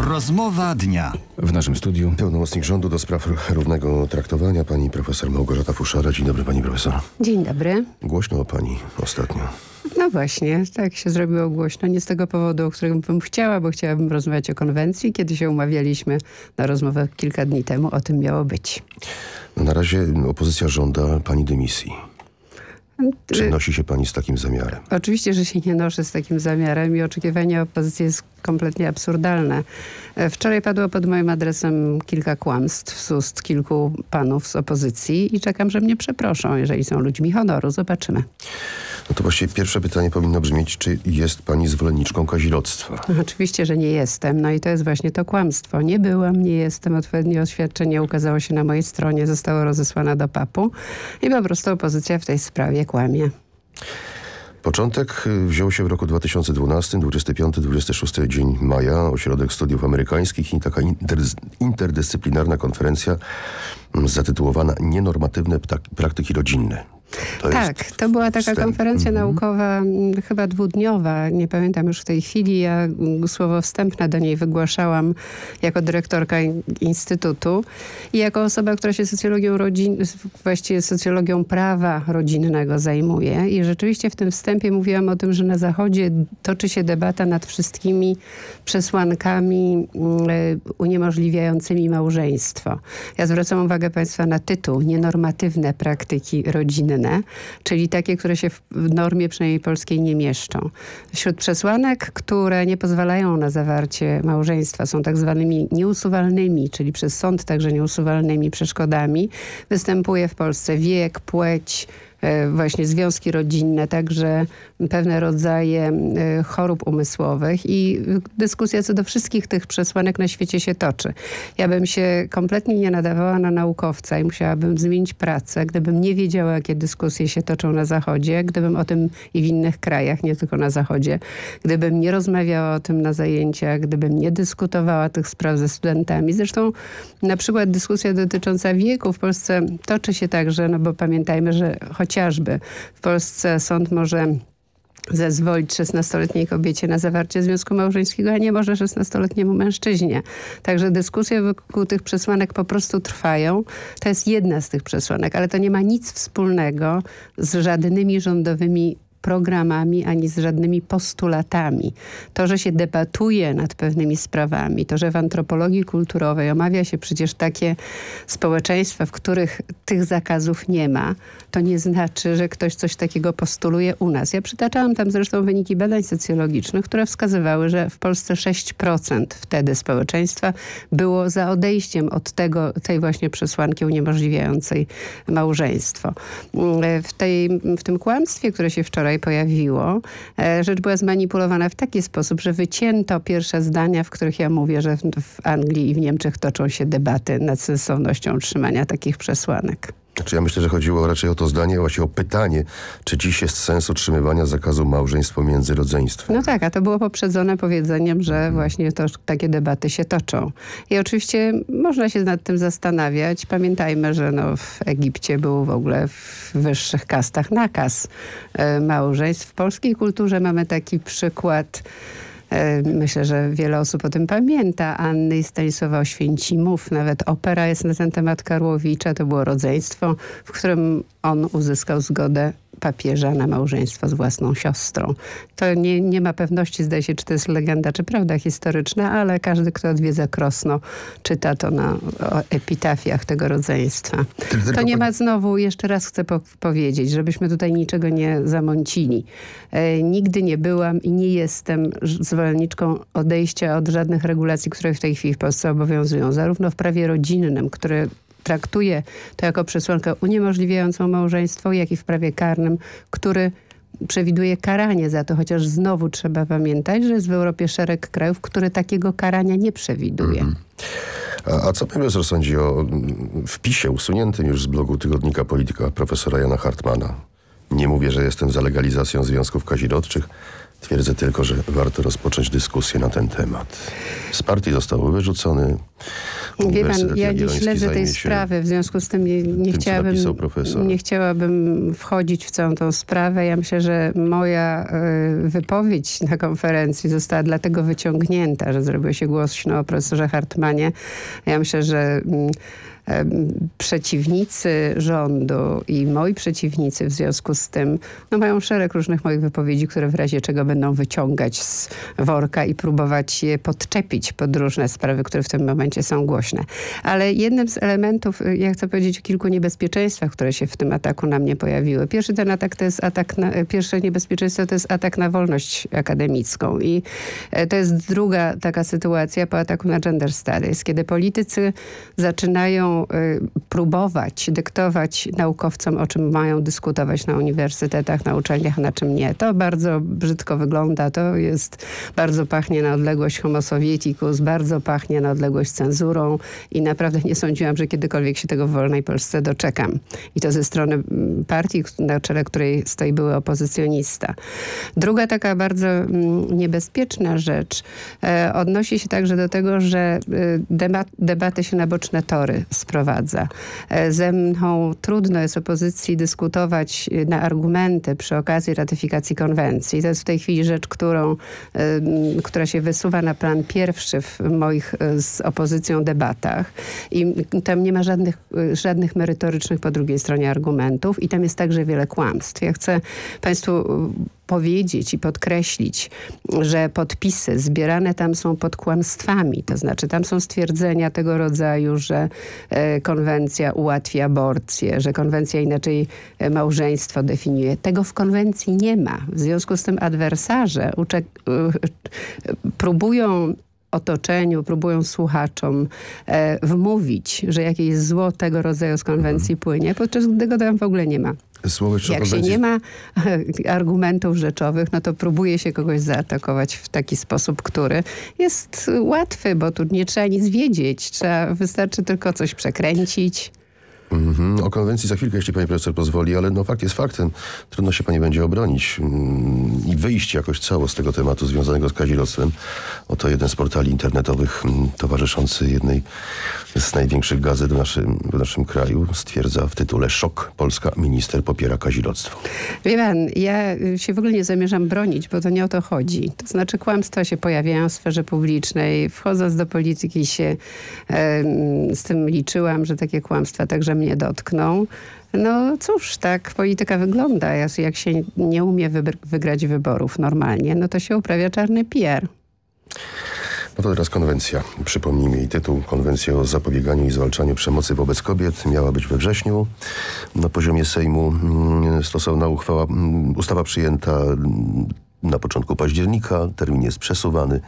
Rozmowa dnia. W naszym studiu pełnomocnik rządu do spraw równego traktowania, pani profesor Małgorzata Fuszara. Dzień dobry, pani profesor. Dzień dobry. Głośno o pani ostatnio. No właśnie, tak się zrobiło głośno. Nie z tego powodu, o którym bym chciała, bo chciałabym rozmawiać o konwencji. Kiedy się umawialiśmy na rozmowę kilka dni temu, o tym miało być. No na razie opozycja żąda pani dymisji. Czy nosi się pani z takim zamiarem? Oczywiście, że się nie noszę z takim zamiarem i oczekiwanie opozycji jest kompletnie absurdalne. Wczoraj padło pod moim adresem kilka kłamstw z ust kilku panów z opozycji i czekam, że mnie przeproszą, jeżeli są ludźmi honoru. Zobaczymy. No to właściwie pierwsze pytanie powinno brzmieć, czy jest pani zwolenniczką kazirodztwa? Oczywiście, że nie jestem. No i to jest właśnie to kłamstwo. Nie byłam, nie jestem. Odpowiednie oświadczenie ukazało się na mojej stronie, zostało rozesłane do PAP-u i po prostu opozycja w tej sprawie kłamie. Początek wziął się w roku 2012, 25-26 dzień maja, Ośrodek Studiów Amerykańskich i taka interdyscyplinarna konferencja zatytułowana Nienormatywne praktyki rodzinne. To była taka konferencja naukowa, chyba dwudniowa, nie pamiętam już w tej chwili. Ja słowo wstępne do niej wygłaszałam jako dyrektorka instytutu i jako osoba, która się socjologią właściwie socjologią prawa rodzinnego zajmuje. I rzeczywiście w tym wstępie mówiłam o tym, że na Zachodzie toczy się debata nad wszystkimi przesłankami uniemożliwiającymi małżeństwo. Ja zwracam uwagę państwa na tytuł Nienormatywne praktyki rodzinne, czyli takie, które się w normie przynajmniej polskiej nie mieszczą. Wśród przesłanek, które nie pozwalają na zawarcie małżeństwa, są tak zwanymi nieusuwalnymi, czyli przez sąd także nieusuwalnymi przeszkodami, występuje w Polsce wiek, płeć, właśnie związki rodzinne, także pewne rodzaje chorób umysłowych i dyskusja co do wszystkich tych przesłanek na świecie się toczy. Ja bym się kompletnie nie nadawała na naukowca i musiałabym zmienić pracę, gdybym nie wiedziała, jakie dyskusje się toczą na Zachodzie, gdybym o tym i w innych krajach, nie tylko na Zachodzie, gdybym nie rozmawiała o tym na zajęciach, gdybym nie dyskutowała tych spraw ze studentami. Zresztą na przykład dyskusja dotycząca wieku w Polsce toczy się także, no bo pamiętajmy, że chociażby w Polsce sąd może zezwolić 16-letniej kobiecie na zawarcie związku małżeńskiego, a nie może 16-letniemu mężczyźnie. Także dyskusje wokół tych przesłanek po prostu trwają. To jest jedna z tych przesłanek, ale to nie ma nic wspólnego z żadnymi rządowymi programami, ani z żadnymi postulatami. To, że się debatuje nad pewnymi sprawami, to, że w antropologii kulturowej omawia się przecież takie społeczeństwa, w których tych zakazów nie ma, to nie znaczy, że ktoś coś takiego postuluje u nas. Ja przytaczałam tam zresztą wyniki badań socjologicznych, które wskazywały, że w Polsce 6% wtedy społeczeństwa było za odejściem od tej właśnie przesłanki uniemożliwiającej małżeństwo. W tym kłamstwie, które się wczoraj pojawiło, rzecz była zmanipulowana w taki sposób, że wycięto pierwsze zdania, w których ja mówię, że w Anglii i w Niemczech toczą się debaty nad sensownością utrzymania takich przesłanek. Znaczy ja myślę, że chodziło raczej o to zdanie, właściwie o pytanie, czy dziś jest sens utrzymywania zakazu małżeństw pomiędzy rodzeństwem. No tak, a to było poprzedzone powiedzeniem, że właśnie takie debaty się toczą. I oczywiście można się nad tym zastanawiać. Pamiętajmy, że w Egipcie był w ogóle w wyższych kastach nakaz małżeństw. W polskiej kulturze mamy taki przykład. Myślę, że wiele osób o tym pamięta. Anny i Stanisława Oświęcimów. Nawet opera jest na ten temat Karłowicza. To było rodzeństwo, w którym on uzyskał zgodę papieża na małżeństwo z własną siostrą. To nie ma pewności, zdaje się, czy to jest legenda, czy prawda historyczna, ale każdy, kto odwiedza Krosno, czyta to na epitafiach tego rodzeństwa. To nie ma znowu, jeszcze raz chcę powiedzieć, żebyśmy tutaj niczego nie zamącili. Nigdy nie byłam i nie jestem zwolenniczką odejścia od żadnych regulacji, które w tej chwili w Polsce obowiązują. Zarówno w prawie rodzinnym, które traktuje to jako przesłankę uniemożliwiającą małżeństwo, jak i w prawie karnym, który przewiduje karanie za to, chociaż znowu trzeba pamiętać, że jest w Europie szereg krajów, które takiego karania nie przewiduje. A co profesor sądzi o wpisie usuniętym już z blogu tygodnika Polityka profesora Jana Hartmana? Nie mówię, że jestem za legalizacją związków kazirodczych. Twierdzę tylko, że warto rozpocząć dyskusję na ten temat. Z partii został wyrzucony. Wie pan, Uniwersytet ja nie Jagielloński śledzę tej zajmie się sprawy, w związku z tym co napisał profesor. nie chciałabym wchodzić w całą tą sprawę. Ja myślę, że moja wypowiedź na konferencji została dlatego wyciągnięta, że zrobiło się głośno o profesorze Hartmanie. Ja myślę, że przeciwnicy rządu i moi przeciwnicy w związku z tym mają szereg różnych moich wypowiedzi, które w razie czego będą wyciągać z worka i próbować je podczepić pod różne sprawy, które w tym momencie są głośne. Ale jednym z elementów, ja chcę powiedzieć o kilku niebezpieczeństwach, które się w tym ataku na mnie pojawiły. Pierwsze niebezpieczeństwo to jest atak na wolność akademicką i to jest druga taka sytuacja po ataku na gender studies, kiedy politycy zaczynają próbować dyktować naukowcom, o czym mają dyskutować na uniwersytetach, na uczelniach, na czym nie. To bardzo brzydko wygląda. To jest, bardzo pachnie na odległość homo sovieticus, bardzo pachnie na odległość cenzurą i naprawdę nie sądziłam, że kiedykolwiek się tego w wolnej Polsce doczekam. I to ze strony partii, na czele której stoi były opozycjonista. Druga taka bardzo niebezpieczna rzecz odnosi się także do tego, że debaty się na boczne tory sprowadza. Ze mną trudno jest opozycji dyskutować na argumenty przy okazji ratyfikacji konwencji. To jest w tej chwili rzecz, która się wysuwa na plan pierwszy w moich z opozycją debatach. I tam nie ma żadnych merytorycznych po drugiej stronie argumentów i tam jest także wiele kłamstw. Ja chcę państwu powiedzieć i podkreślić, że podpisy zbierane tam są pod kłamstwami. To znaczy tam są stwierdzenia tego rodzaju, że konwencja ułatwia aborcję, że konwencja inaczej małżeństwo definiuje. Tego w konwencji nie ma. W związku z tym adwersarze próbują otoczeniu, próbują słuchaczom wmówić, że jakieś zło tego rodzaju z konwencji płynie, podczas gdy go tam w ogóle nie ma. Jak się nie ma argumentów rzeczowych, no to próbuje się kogoś zaatakować w taki sposób, który jest łatwy, bo tu nie trzeba nic wiedzieć. Wystarczy tylko coś przekręcić. O konwencji za chwilkę, jeśli pani profesor pozwoli, ale no fakt jest faktem. Trudno się pani będzie obronić i wyjść jakoś cało z tego tematu związanego z kazirodztwem. Oto jeden z portali internetowych towarzyszący jednej z największych gazet w naszym kraju stwierdza w tytule "Szok. Polska minister popiera kazirodztwo". Wie pan, ja się w ogóle nie zamierzam bronić, bo to nie o to chodzi. To znaczy kłamstwa się pojawiają w sferze publicznej. Wchodząc do polityki się z tym liczyłam, że takie kłamstwa także mnie dotkną. No cóż, tak polityka wygląda. Jak się nie umie wygrać wyborów normalnie, no to się uprawia czarny PR. No to teraz konwencja. Przypomnijmy jej tytuł. Konwencja o zapobieganiu i zwalczaniu przemocy wobec kobiet miała być we wrześniu. Na poziomie Sejmu stosowna ustawa przyjęta na początku października. Termin jest przesuwany.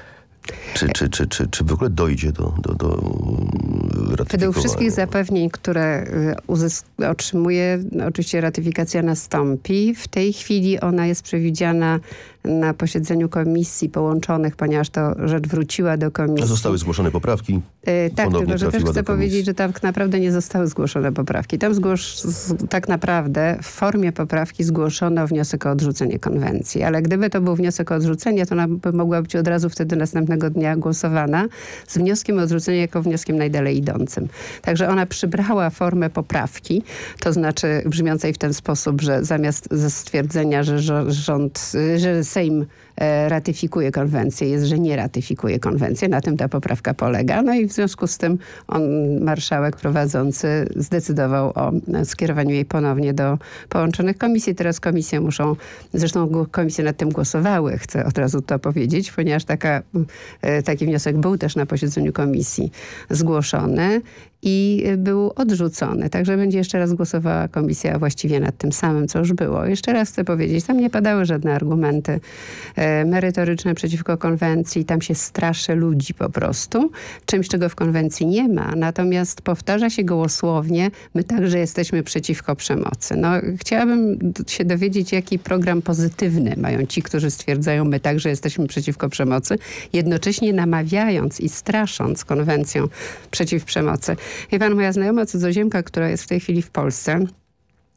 Czy w ogóle dojdzie do ratyfikowania? Według wszystkich zapewnień, które otrzymuje, oczywiście ratyfikacja nastąpi. W tej chwili ona jest przewidziana na posiedzeniu komisji połączonych, ponieważ to rzecz wróciła do komisji. Zostały zgłoszone poprawki. Tak, tylko że też chcę powiedzieć, że tak naprawdę nie zostały zgłoszone poprawki. Tam tak naprawdę w formie poprawki zgłoszono wniosek o odrzucenie konwencji. Ale gdyby to był wniosek o odrzucenie, to ona by mogła być od razu wtedy następnego dnia głosowana z wnioskiem o odrzucenie jako wnioskiem najdalej idącym. Także ona przybrała formę poprawki, to znaczy brzmiącej w ten sposób, że zamiast ze stwierdzenia, że Sejm ratyfikuje konwencję, jest, że nie ratyfikuje konwencję. Na tym ta poprawka polega. No i w związku z tym marszałek prowadzący zdecydował o skierowaniu jej ponownie do połączonych komisji. Teraz komisje zresztą komisje nad tym głosowały, chcę od razu to powiedzieć, ponieważ taki wniosek był też na posiedzeniu komisji zgłoszony i był odrzucony. Także będzie jeszcze raz głosowała komisja właściwie nad tym samym, co już było. Jeszcze raz chcę powiedzieć, tam nie padały żadne argumenty merytoryczne przeciwko konwencji. Tam się straszy ludzi po prostu. Czymś, czego w konwencji nie ma. Natomiast powtarza się gołosłownie, my także jesteśmy przeciwko przemocy. No, chciałabym się dowiedzieć, jaki program pozytywny mają ci, którzy stwierdzają, my także jesteśmy przeciwko przemocy, jednocześnie namawiając i strasząc konwencją przeciw przemocy. Wie pan, moja znajoma cudzoziemka, która jest w tej chwili w Polsce,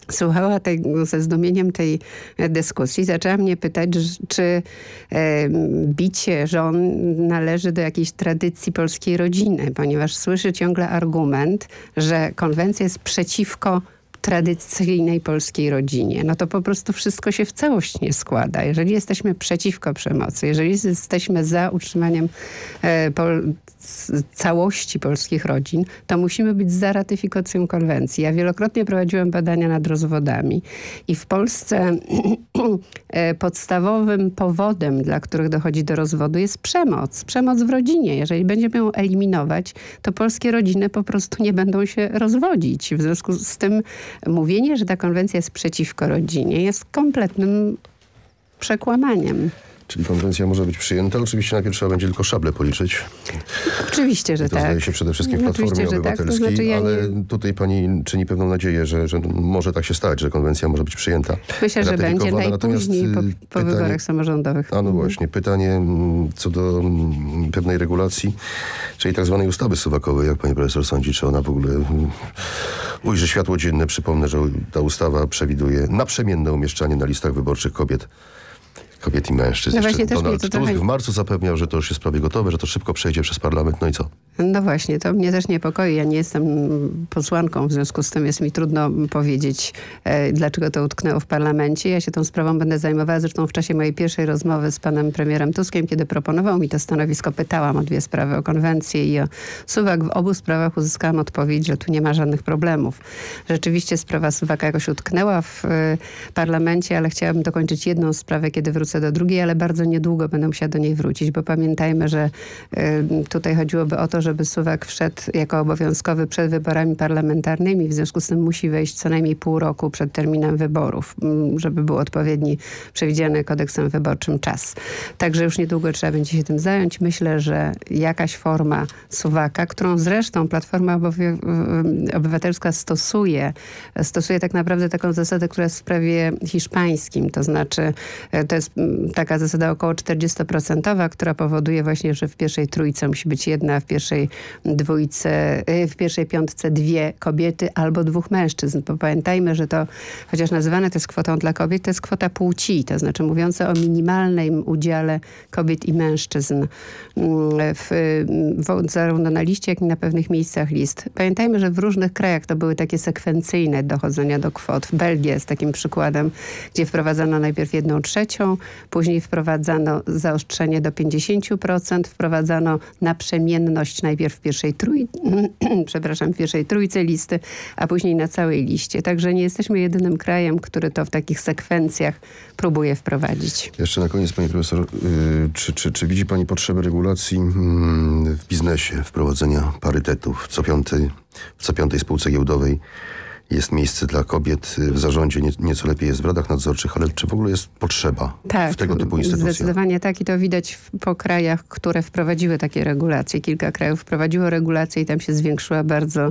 słuchała ze zdumieniem tej dyskusji, zaczęła mnie pytać, czy bicie żon należy do jakiejś tradycji polskiej rodziny, ponieważ słyszy ciągle argument, że konwencja jest przeciwko tradycyjnej polskiej rodzinie. No to po prostu wszystko się w całość nie składa. Jeżeli jesteśmy przeciwko przemocy, jeżeli jesteśmy za utrzymaniem całości polskich rodzin, to musimy być za ratyfikacją konwencji. Ja wielokrotnie prowadziłam badania nad rozwodami i w Polsce podstawowym powodem, dla których dochodzi do rozwodu, jest przemoc. Przemoc w rodzinie. Jeżeli będziemy ją eliminować, to polskie rodziny po prostu nie będą się rozwodzić. W związku z tym mówienie, że ta konwencja jest przeciwko rodzinie, jest kompletnym przekłamaniem. Czyli konwencja może być przyjęta. Oczywiście najpierw trzeba będzie tylko szable policzyć. Oczywiście, że to tak. zdaje się przede wszystkim w Platformie Obywatelskiej, tak. To znaczy, ale tutaj pani czyni pewną nadzieję, że może tak się stać, że konwencja może być przyjęta. Myślę, że będzie najpóźniej po pytanie, wyborach samorządowych. No właśnie, pytanie co do pewnej regulacji, czyli tak zwanej ustawy suwakowej, jak pani profesor sądzi, czy ona w ogóle ujrzy światło dzienne. Przypomnę, że ta ustawa przewiduje naprzemienne umieszczanie na listach wyborczych kobiet i mężczyzn. No właśnie, Donald Tusk w marcu zapewniał, że to już jest prawie gotowe, że to szybko przejdzie przez parlament. No i co? No właśnie, to mnie też niepokoi. Ja nie jestem posłanką, w związku z tym jest mi trudno powiedzieć, dlaczego to utknęło w parlamencie. Ja się tą sprawą będę zajmowała. Zresztą w czasie mojej pierwszej rozmowy z panem premierem Tuskiem, kiedy proponował mi to stanowisko, pytałam o dwie sprawy, o konwencję i o suwak. W obu sprawach uzyskałam odpowiedź, że tu nie ma żadnych problemów. Rzeczywiście sprawa suwaka jakoś utknęła w parlamencie, ale chciałabym dokończyć jedną sprawę, kiedy wrócę do drugiej, ale bardzo niedługo będę musiała do niej wrócić, bo pamiętajmy, że tutaj chodziłoby o to, żeby suwak wszedł jako obowiązkowy przed wyborami parlamentarnymi. W związku z tym musi wejść co najmniej pół roku przed terminem wyborów, żeby był odpowiedni, przewidziany kodeksem wyborczym czas. Także już niedługo trzeba będzie się tym zająć. Myślę, że jakaś forma suwaka, którą zresztą Platforma Obywatelska stosuje tak naprawdę taką zasadę, która jest w prawie hiszpańskim. To znaczy, to jest taka zasada około 40%, która powoduje właśnie, że w pierwszej trójce musi być jedna, w pierwszej piątce dwie kobiety albo dwóch mężczyzn. Bo pamiętajmy, że to, chociaż nazywane to jest kwotą dla kobiet, to jest kwota płci, to znaczy mówiące o minimalnym udziale kobiet i mężczyzn zarówno na liście, jak i na pewnych miejscach list. Pamiętajmy, że w różnych krajach to były takie sekwencyjne dochodzenia do kwot. Belgia jest takim przykładem, gdzie wprowadzano najpierw 1/3, później wprowadzano zaostrzenie do 50%, wprowadzano naprzemienność najpierw w pierwszej trójce listy, a później na całej liście. Także nie jesteśmy jedynym krajem, który to w takich sekwencjach próbuje wprowadzić. Jeszcze na koniec, pani profesor, czy widzi pani potrzebę regulacji w biznesie, wprowadzenia parytetów? W co piątej spółce giełdowej jest miejsce dla kobiet w zarządzie, nieco lepiej jest w radach nadzorczych, ale czy w ogóle jest potrzeba w tego typu instytucjach? Zdecydowanie tak i to widać po krajach, które wprowadziły takie regulacje. Kilka krajów wprowadziło regulacje i tam się zwiększyło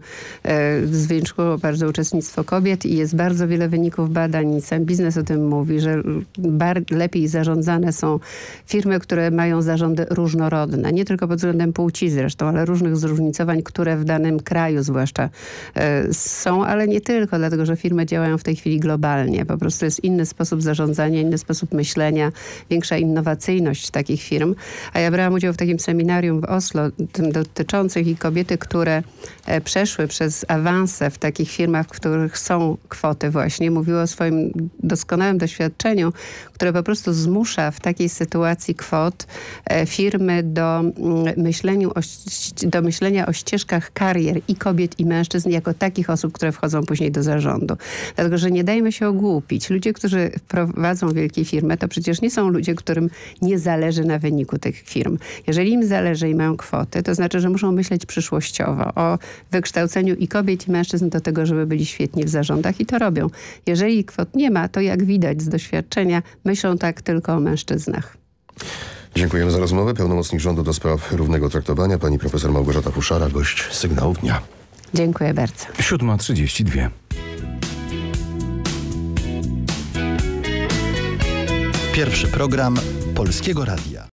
bardzo uczestnictwo kobiet i jest bardzo wiele wyników badań i sam biznes o tym mówi, że lepiej zarządzane są firmy, które mają zarządy różnorodne. Nie tylko pod względem płci zresztą, ale różnych zróżnicowań, które w danym kraju zwłaszcza są, ale nie tylko, dlatego że firmy działają w tej chwili globalnie. Po prostu jest inny sposób zarządzania, inny sposób myślenia, większa innowacyjność takich firm. A ja brałam udział w takim seminarium w Oslo, tym dotyczących i kobiety, które przeszły przez awanse w takich firmach, w których są kwoty właśnie. Mówiły o swoim doskonałym doświadczeniu, które po prostu zmusza w takiej sytuacji kwot firmy do myślenia o ścieżkach karier i kobiet i mężczyzn jako takich osób, które wchodzą później do zarządu. Dlatego, że nie dajmy się ogłupić. Ludzie, którzy prowadzą wielkie firmy, to przecież nie są ludzie, którym nie zależy na wyniku tych firm. Jeżeli im zależy i mają kwoty, to znaczy, że muszą myśleć przyszłościowo o wykształceniu i kobiet i mężczyzn do tego, żeby byli świetni w zarządach i to robią. Jeżeli kwot nie ma, to jak widać z doświadczenia, myślą tak tylko o mężczyznach. Dziękujemy za rozmowę. Pełnomocnik rządu do spraw równego traktowania, pani profesor Małgorzata Fuszara, gość Sygnałów Dnia. Dziękuję bardzo. 7:32. Pierwszy program Polskiego Radia.